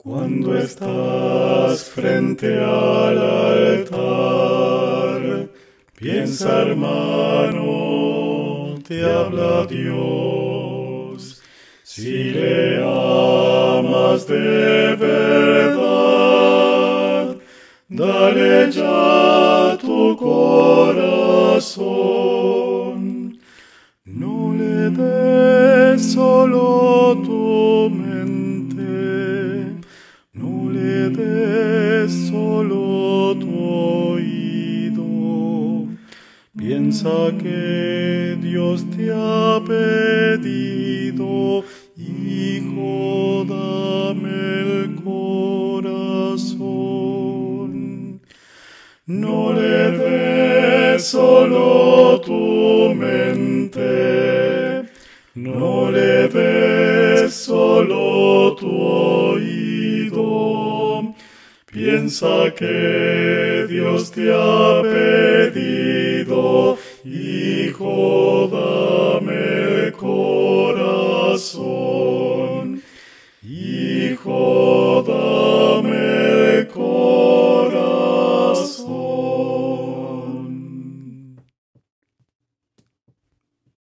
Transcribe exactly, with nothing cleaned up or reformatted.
Cuando estás frente al altar, piensa, hermano, te habla Dios. Si le amas de verdad, dale ya tu corazón. No le des solo tu mente, no le des solo tu oído. Piensa que Dios te ha pedido, hijo, dame el corazón. No le des solo tu mente, no le des solo tu oído. Piensa que Dios te ha pedido, hijo, dame